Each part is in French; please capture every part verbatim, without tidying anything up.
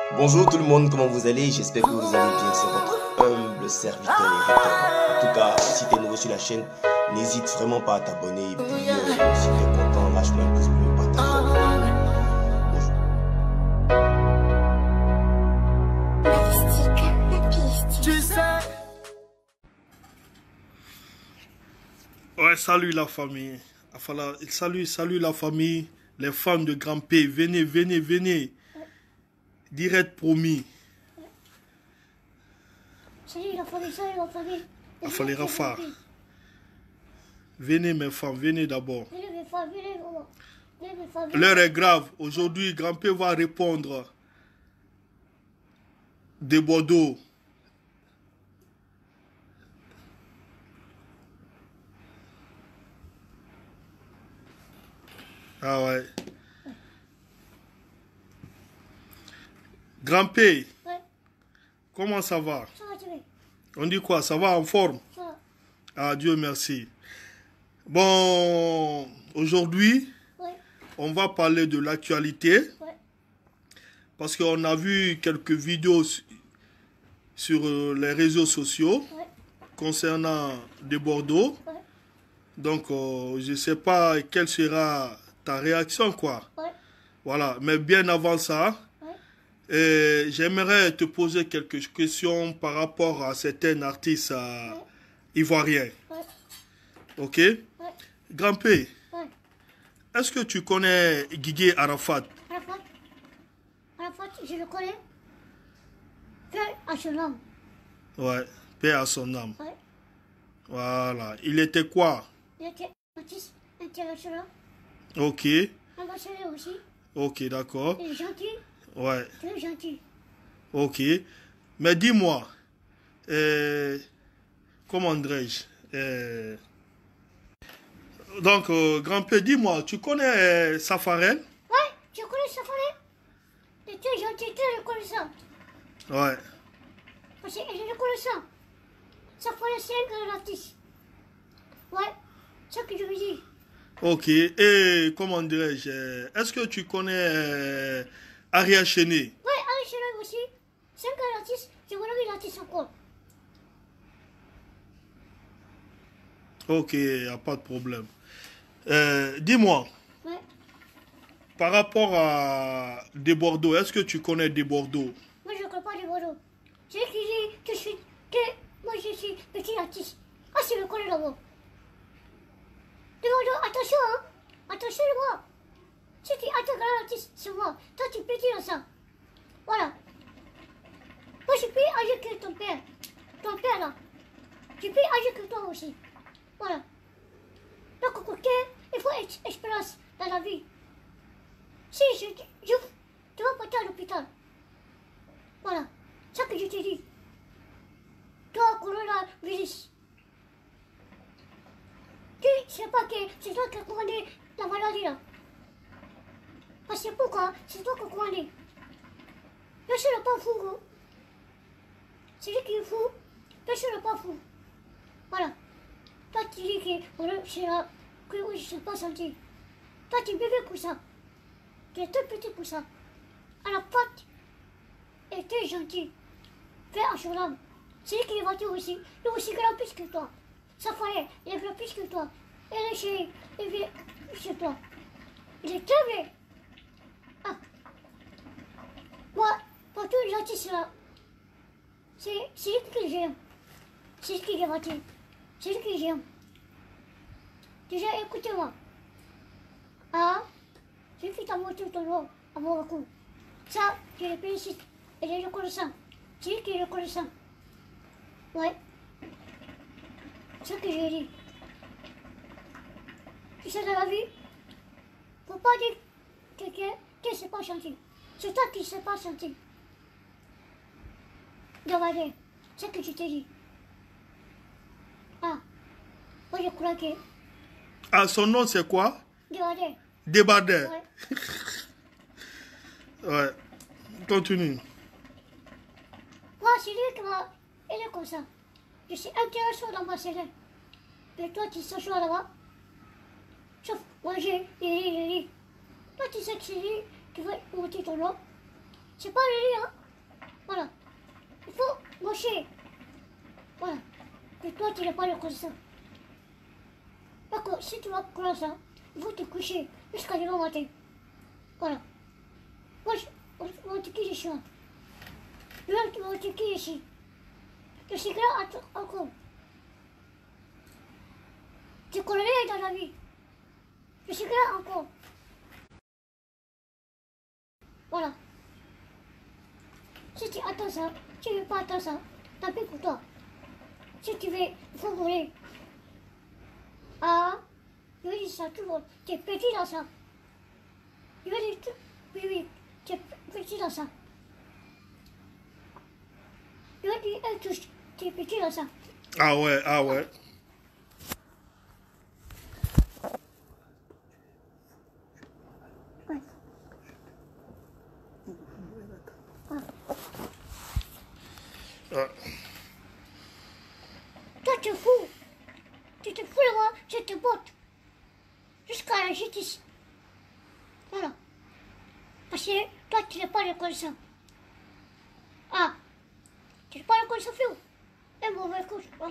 Bonjour tout le monde, comment vous allez? J'espère que vous allez bien, c'est votre humble serviteur Eric. En tout cas, si tu es nouveau sur la chaîne, n'hésite vraiment pas à t'abonner. Et puis, euh, si tu es content, lâche-moi un pouce bleu, partage. Ouais, salut la famille. Enfin, salut, salut la famille. Les fans de Grand P, venez, venez, venez. Direct promis. Salut la famille, salut la famille. Enfin, les Rafa. Venez mes femmes, venez d'abord. Venez mes femmes, venez maman. Venez mes femmes. L'heure est grave. Aujourd'hui, Grand P va répondre de Bordeaux. Ah ouais. Grand P, Ouais, comment ça va? ça va, tu veux? On dit quoi? Ça va en forme? Ça va. Ah, Dieu merci. Bon, aujourd'hui, Ouais, on va parler de l'actualité. ouais, Parce qu'on a vu quelques vidéos su- sur euh, les réseaux sociaux ouais, concernant de Bordeaux. ouais, Donc, euh, je ne sais pas quelle sera ta réaction, quoi. ouais, Voilà, mais bien avant ça, ouais. euh, j'aimerais te poser quelques questions par rapport à certains artistes euh, ivoiriens. Ouais, Ok? ouais, Grand P, ouais. est-ce que tu connais Guigui Arafat? Arafat, Arafat, je le connais. Fais à son nom. Ouais, paix à son âme. Ouais. Voilà, il était quoi? Il était artiste international, Ok, ambassadeur aussi. ok, d'accord. Il est gentil, Ouais, très gentil. ok. Mais dis-moi, euh, comment dirais-je? euh, Donc, euh, grand-père, dis-moi, tu connais euh, Safarel? Ouais, je connais Safari. Il est très gentil, très reconnaissant. Ouais, Parce qu'il est reconnaissant. Safari, c'est un grand artiste. Ouais, c'est ce que je veux dire. ok. Et comment dirais-je? euh, Est-ce que tu connais euh, Aria Chené? Ouais, Alain Chéreau aussi. C'est un grand artiste. Je vois qu'il est artiste encore. Ok, il n'y a pas de problème. Euh, dis-moi, Ouais. par rapport à Des Bordeaux, est-ce que tu connais Des Bordeaux? Moi, je ne connais pas de Bordeaux. C'est qui dit que je suis. Que moi, je suis petit artiste. Ah, c'est le connais d'abord. De Bordeaux, attention, hein. Attention de moi. Si tu es un grand artiste, c'est moi. Toi, tu es petit dans ça. Voilà. Moi, je suis plus âgé que ton père. Ton père, là. Je suis plus âgé que toi aussi. Voilà. Donc, ok, il faut ex- expérience dans la vie. Si je, je, tu vas partir à l'hôpital. Voilà. C'est ce que je te dis. Toi, coronavirus. Tu sais pas que c'est toi qui as commandé la maladie là. Parce que pourquoi? C'est toi qui as commandé. Personne n'est pas fou, gros. C'est lui qui est fou. Personne n'est pas fou. Voilà. Toi, tu dis que voilà, c'est là, que oui, je ne suis pas senti. Toi, tu es bébé pour ça. Tu es tout petit pour ça. À la patte, et tu es gentil. Fais un son âme. C'est lui qui est voiture aussi. Il est aussi grand plus que toi. Ça fallait, il est grand plus que toi. Et le chéri, il vient plus que toi. Il est très bien. Ah. Moi, pour tous les artistes là, c'est c'est lui que j'aime. C'est lui qui est voiture. C'est lui que j'aime. Déjà, écoutez-moi. Ah, c'est lui qui t'a montré ton nom à mon recours. Ça, je le félicite. Et je le reconnaissant. C'est lui qui est reconnaissant. Ouais. C'est ce que j'ai dit. Tu sais, dans la vie, faut pas dire quelqu'un qui ne sait pas chanter. C'est toi qui ne sais pas chanter. Regardez, c'est ce que je t'ai dit. Ah, moi je crois que. Ah, son nom c'est quoi? Regardez, Débardeur. ouais. Ouais. Continue. Moi, c'est lui qui m'a aidé comme ça. Je suis intéressant dans ma scène. Et toi, tu s'assois là-bas. Sauf manger, et rire, et rire. Toi, tu sais que c'est lui qui va monter ton nom. c'est pas le lit, hein. Voilà. Il faut mocher. Voilà. Et toi, tu n'as pas le comme ça. D'accord, si tu vas comme ça, il faut te coucher jusqu'à demain matin. Voilà. Moi, je, on va te quitter ici. Là, tu vas te quitter ici. Le secret, encore. Tu connais dans la vie. Le secret, encore. Voilà. Si tu attends ça, tu ne veux pas attendre ça, tant pis pour toi. Si tu veux, il faut voler. Ah, je veux dire ça tout le monde. Tu es petit dans ça. Je veux dire tout. Oui, oui, tu es petit dans ça. Je veux dire, elle touche. Tu es petit dans ça. Ah ouais, ah ouais. Ouais. Ah. Ah. Toi, tu es fou. Tu te fous de moi, je te botte. Jusqu'à la justice. Voilà. Parce que toi, tu n'es pas reconnaissant. Ah. Tu n'es pas reconnaissant, Fio. Et mauvais coup, voilà.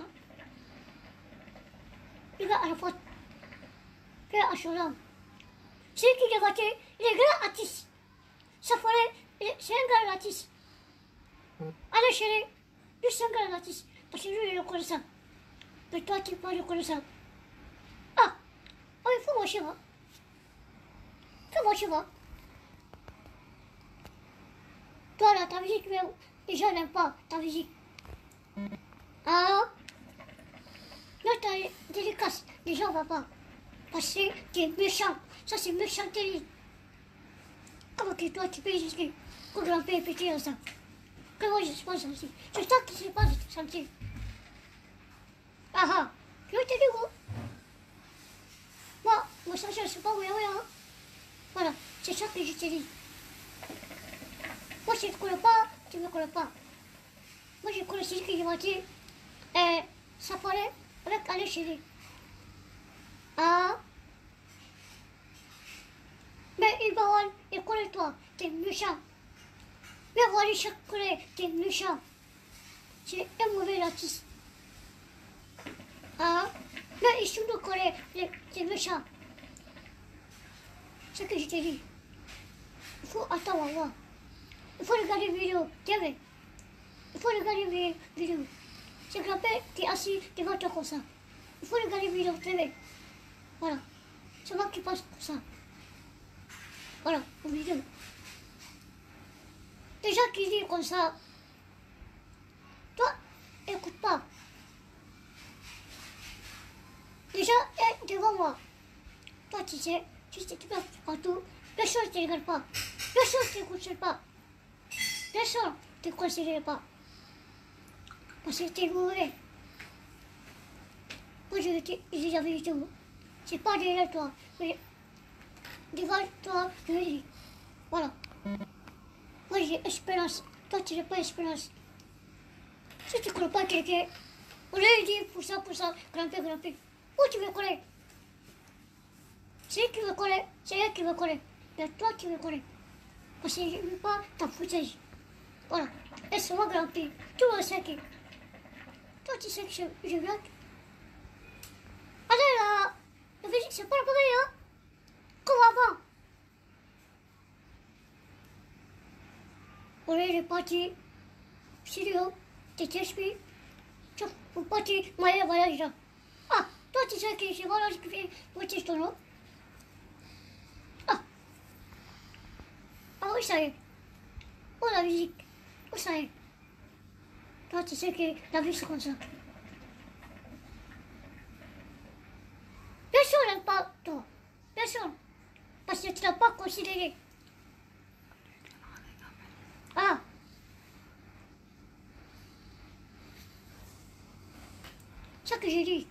Il va à la faute. Fais à son âme. Celui qui est voté, il est grand artiste. Ça ferait, c'est un grand artiste. Allez, chérie, lui, c'est un grand artiste. Parce que lui, il est reconnaissant. Mais toi, tu n'es pas reconnaissant. Ah, oh, il faut marcher, va. Fais marcher, va. Toi, là, ta musique, les gens n'aiment pas ta musique. Ah, là, tu as délicace, les gens ne vont pas. Parce que tu es méchant. Ça, c'est méchanterie. Comment que toi, tu peux expliquer que grand-père est petit dans ça? Que moi, je ne suis pas sensible. C'est toi qui ne suis pas sensible. Ah ah, je vais te dire, moi. Moi, moi, ça, je ne sais pas où il y a. Voilà, c'est ça que je te dis. Moi, je ne te connais pas, tu ne me connais pas. Moi, je connais celui qui est voté. Et ça parlait avec Alain Chéri. Ah. Mais il va voir, il connaît toi, t'es méchant. Mais voilà, chaque connaît, t'es méchant. C'est un mauvais artiste. Ah. Mais il se connaît, t'es méchant. C'est ce que je te dis. Il faut attendre à voir. Il faut regarder les vidéos, tiens, mais. Il faut regarder les vidéos. C'est grand-père qui est assis devant toi comme ça. Il faut regarder les vidéos, tiens, mais. Voilà. C'est moi qui passe comme ça. Voilà, au milieu. Les gens qui disent comme ça, toi, écoute pas. Les gens sont devant moi. Toi, tu sais, tu sais, tu peux partout. Personne ne te regarde pas. Personne ne te conseille pas. Personne ne te conseille pas. Parce que t'es mauvais. Moi, je dis la vérité. C'est pas derrière toi, mais devant toi, je le dis. Voilà. Moi, j'ai espérance. Toi, tu n'as pas espérance. Si tu ne connais pas quelqu'un, on lui dit pour ça, pour ça, grand-père, grand-père. Où tu me connais? C'est lui qui me connaît, c'est elle qui me connaît. Mais toi, tu me connais. Parce que je ne veux pas ta foutage. Voilà. Et c'est moi, grand-père. Tout le monde sait que. Toi, tu sais que je, je blague. Allez là, la musique, c'est pas pareil, hein? Comme avant. On est parti. Studio, t'es T H P. Tu es parti, moi, voyage là. Ah, toi, tu sais que c'est moi là qui fais voiture ton nom. Ah. Ah oui, ça y est. Oh, la musique. Oh, ça y est. Toi, tu sais que la vie, c'est comme ça. Personne n'aime pas toi. Personne. Parce que tu n'as pas considéré. Ah. C'est ça que j'ai dit.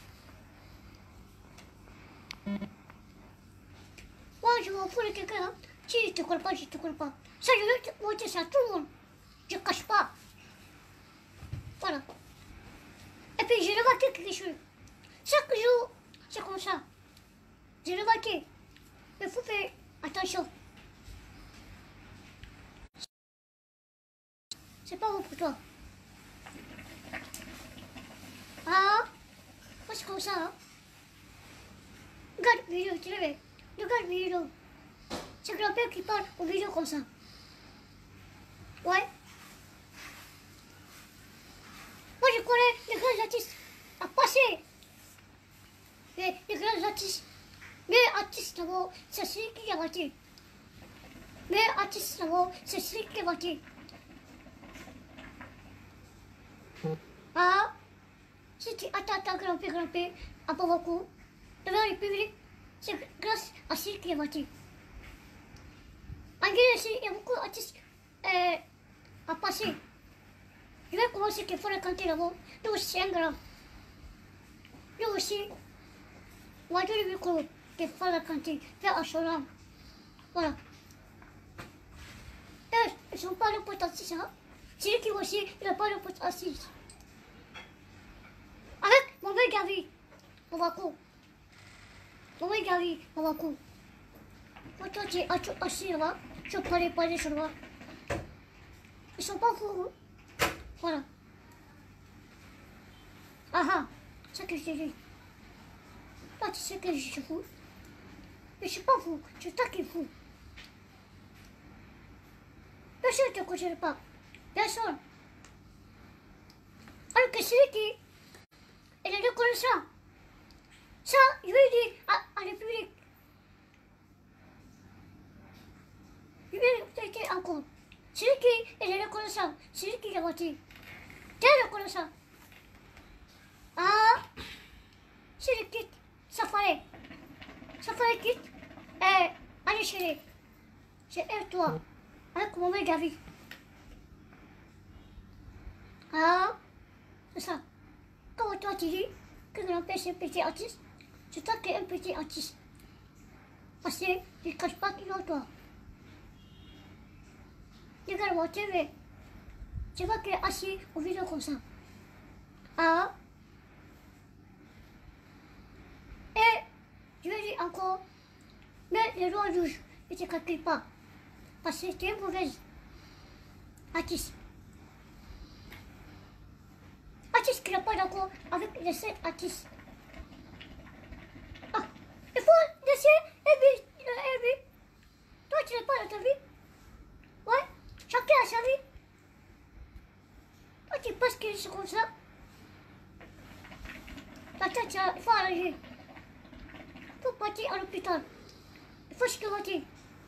Moi, je m'en fous de quelqu'un. Hein. Si je ne te connais pas, je ne te connais pas. Ça, je veux te montrer ça à tout le monde. Je ne cache pas. Voilà. Et puis, j'ai remarqué quelque chose. Chaque jour, c'est comme ça. J'ai remarqué. Mais il faut faire attention. C'est pas bon pour toi. Ah, moi c'est comme ça. Hein. Regarde vidéo, tu le mets. Regarde vidéo. C'est grand-père qui parle aux vidéos comme ça. Ouais. Moi je connais les grands artistes à passer. Les, les grands artistes. Mais artistes d'abord, c'est celui qui a battu. Mais artiste d'abord, c'est celui qui a battu. Ah, si tu attends ta grand-père, grand-père, à Bamako, devant le public, c'est grâce à celui qui a battu. En Guinée aussi, il y a beaucoup d'artistes euh, à passer. Je vais commencer qu'il faut raconter là-bas. Nous aussi, c'est un grand. Nous aussi, on va donner le micro qu'il faut raconter, faire un cholant. Voilà. Et ils sont pas le potentiel, hein. C'est lui qui aussi, il n'a pas le potentiel. Avec mon mec Gavi, on va quoi? Mon mec Gavi, on va quoi? Moi, toi, tu es assis là-bas, je ne parlais pas des choses là-bas. Ils sont pas fous, hein. Voilà. Ah ah, c'est ce que je t'ai dit. Toi, tu sais que je suis fou. Mais je suis pas fou, c'est toi qui es fou. Personne ne te considère pas. Personne. Alors que celui qui est reconnaissant, ça, je vais dire à, à la République. Je vais dire encore. Celui qui est reconnaissant, celui qui est voté. Tu es reconnaissant. Ah, celui qui quitte, ça fallait. Ça fallait quitte. Et allez chérie. C'est elle, toi. Avec mon mec Gavi. Ah, c'est ça. Comme toi tu dis que grand-père c'est un petit artiste, c'est toi qui es un petit artiste. Parce que je ne cache pas qu'il est toi. Regarde mon T V. Tu vois qu'il est assis au vidéo comme ça. Ah. Et je vais dire encore, mais les rois rouges, ne te calcule pas. Parce que tu es mauvaise artiste. Artiste qui n'est pas d'accord avec les sept artistes. Ah, il faut laisser Ebi, Ebi. Toi, tu n'es pas dans ta vie. Ouais, chacun a sa vie. Toi, tu penses que c'est comme ça. Attends, il faut arranger. Il faut partir à l'hôpital. Il faut se commenter.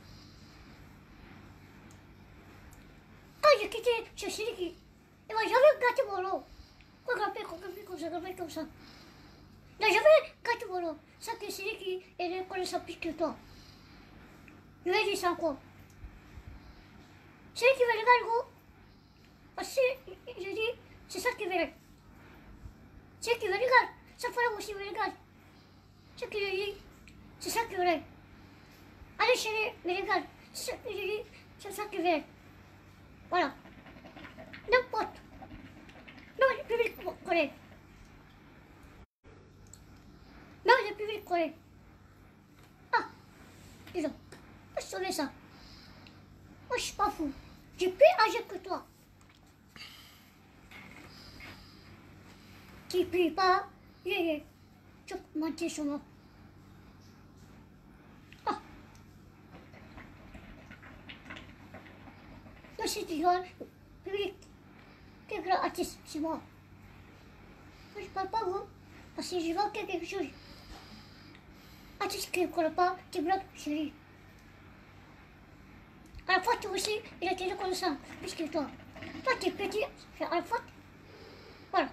Quand j'ai quitté ce Siriki, il m'a jamais gâté mon lot. Quoi grimper, quoi grimper comme ça, grimper comme ça. Il n'a jamais gâté mon lot. Ça que Siriki est reconnaissant plus que toi. Je vais dire ça encore. C'est qui veut regarder, gros. Parce que je dis, c'est ça qui veut. C'est qui veut regarder. Ça fera aussi veut regarder. Ce que je dis, c'est ça qui veut. Allez chérie, mais regarde. Ce que je dis, c'est ça qui veut. Voilà. N'importe. Non, le public connaît. Non, le public connaît. Ah, dis donc, je vais sauver ça. Moi, je suis pas fou. J'ai plus âgé que toi. Tu pries pas, yeah, yeah. Tu peux mentir sur moi. Ah. Moi, si tu vois, public, quel grand artiste, c'est moi. Moi, je parle pas, moi, parce que je vois quelque chose. Artiste qui ne connaît pas, tu bloques, chérie. À la fois, toi aussi, il a été reconnaissant, plus que toi. Toi, tu es petit, c'est à la fois. Voilà.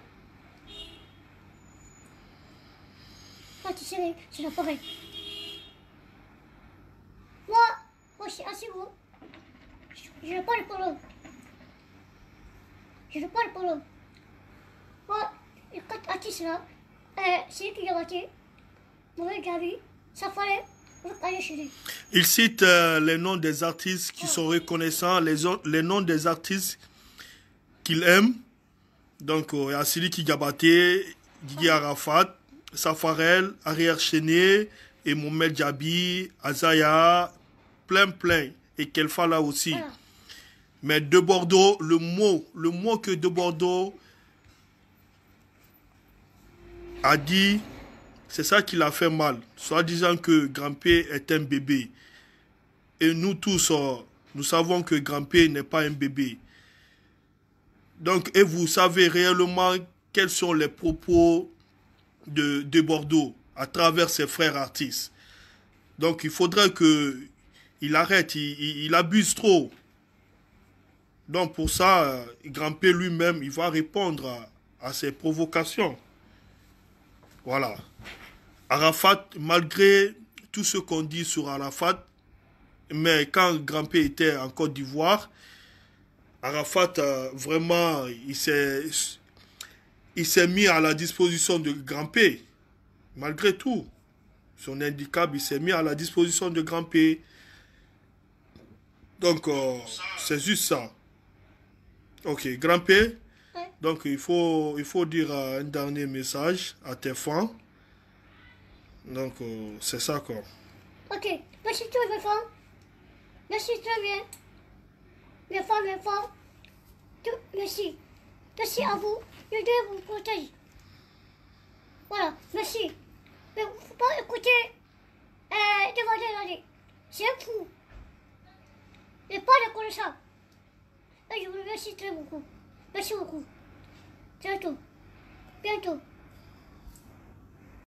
Toi, tu sais, c'est la pareil. Moi, moi, je suis assis, moi. Je ne parle pas l'homme. Je ne parle pas l'homme. Moi, les quatre artistes là, euh, c'est lui qui l'a battu. Mauvais Gavi, ça fallait. Il cite euh, les noms des artistes qui sont reconnaissants, les, les noms des artistes qu'il aime. Donc, il y a Siliki Diabaté, Guigui Arafat, Safarel, Ariel Chéné, et Mohamed Diaby, Azaya, plein plein. Et Kelfa là aussi. Voilà. Mais De Bordeaux, le mot, le mot que De Bordeaux a dit, c'est ça qui l'a fait mal. Soit disant que Grand-P est un bébé. Et nous tous, nous savons que Grand-P n'est pas un bébé. Donc, et vous savez réellement quels sont les propos de, de Bordeaux à travers ses frères artistes. Donc, il faudrait que il arrête, il, il, il abuse trop. Donc, pour ça, Grand-P lui-même, il va répondre à, à ces provocations. Voilà. Arafat, malgré tout ce qu'on dit sur Arafat, mais quand Grand-P était en Côte d'Ivoire, Arafat, euh, vraiment, il s'est il s'est mis à la disposition de Grand-P. Malgré tout, son handicap, il s'est mis à la disposition de Grand-P. Donc, euh, c'est juste ça. Ok, Grand-P. Ouais. Donc, il faut, il faut dire euh, un dernier message à tes fans. Donc, euh, c'est ça, quoi. Ok, merci tous mes femmes. Merci très bien. Mes femmes, mes femmes. Tout, merci. Merci à vous. Je Dieu vous protège. Voilà, merci. Mais il ne faut pas écouter euh, devant les c'est un fou. Il n'est pas reconnaissable. Et je vous remercie très beaucoup. Merci beaucoup. Bientôt. Bientôt.